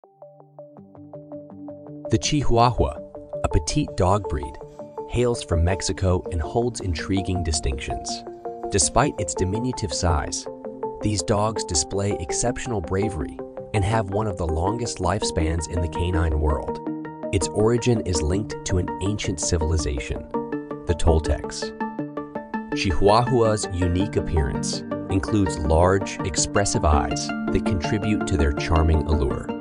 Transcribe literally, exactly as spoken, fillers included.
The Chihuahua, a petite dog breed, hails from Mexico and holds intriguing distinctions. Despite its diminutive size, these dogs display exceptional bravery and have one of the longest lifespans in the canine world. Its origin is linked to an ancient civilization, the Toltecs. Chihuahua's unique appearance includes large, expressive eyes that contribute to their charming allure.